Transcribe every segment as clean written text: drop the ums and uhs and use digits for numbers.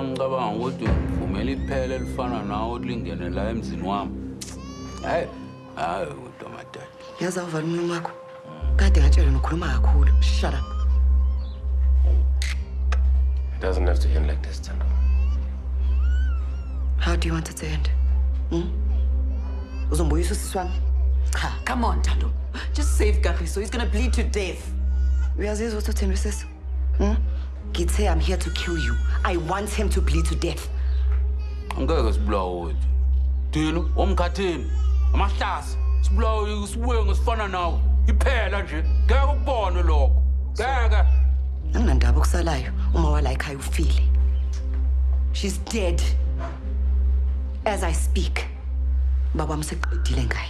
ngicabanga ukuthi uvumela iphele elifana nawe ulingene la emzini wami. Hayi kodwa madala. Yaza uvala umlomo wakho. Kade ngatshela nokhuluma kakhulu. Shut up. It doesn't have to end like this, Thando. How do you want it to end? Uzomboyisa usisi wami? Cha. Come on, Thando. Just save Kagiso. He's gonna bleed to death. Uyazizwa ukuthi uthembe sisi? Githe, I'm here to kill you. I want him to bleed to death. Angeke sibulawe wethu. Thina omkhathini, amahlasi, sibulawe sibuye ngesifana nawe. Iphela nje. Ngeke ukubone lokho. Ngeke. Anginandaba okusalayo uma wala ekhaya ufile. She's dead. As I speak. Baba mseqedile ngaye.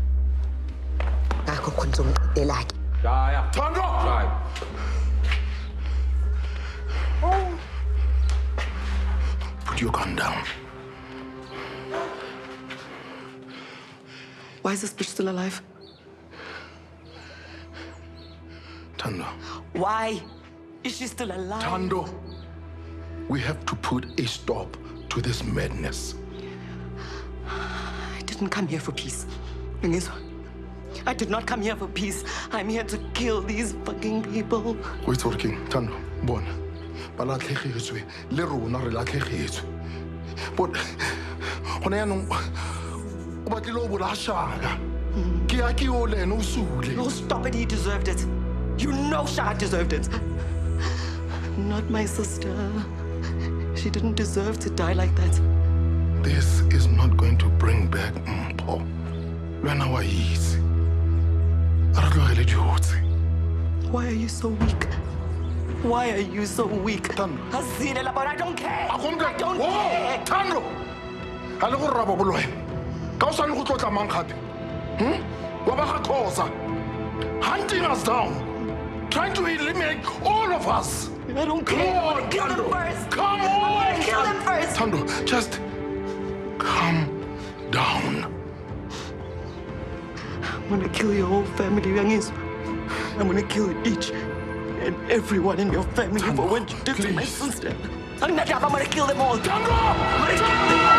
Akho khona zomqedela ke. Shaya. Thando! Shaya. Put your gun down. Why is this bitch still alive? Thando. Why is she still alive? Thando, we have to put a stop to this madness. I didn't come here for peace. I did not come here for peace. I'm here to kill these fucking people. Wait, working. Thando, bona. Balatlhegetswe le rona re latlhegetswe. But gona yanong o batlile o bolashaka. Ke a ke o le no usule. No, stop it. He deserved it. You know Shah deserved it. Not my sister. She didn't deserve to die like that. This is not going to bring back Mpho. Lwana wa easy. Why are you so weak? Why are you so weak? Thando. But I don't care. I don't care. Thando. Ale go raba bolwe. Ka o sa le go tlotla mang gape? Wa ba ga Khoza. Hunting us down. Trying to eliminate all of us. I don't care. I want to kill them first. Come on. I want to kill them first. Thando, just calm down. I'm gonna kill your whole family, Yangis. I'm gonna kill each and everyone in your family for what you did to my sister. I'm gonna kill them all. Thando! I'm gonna kill them all.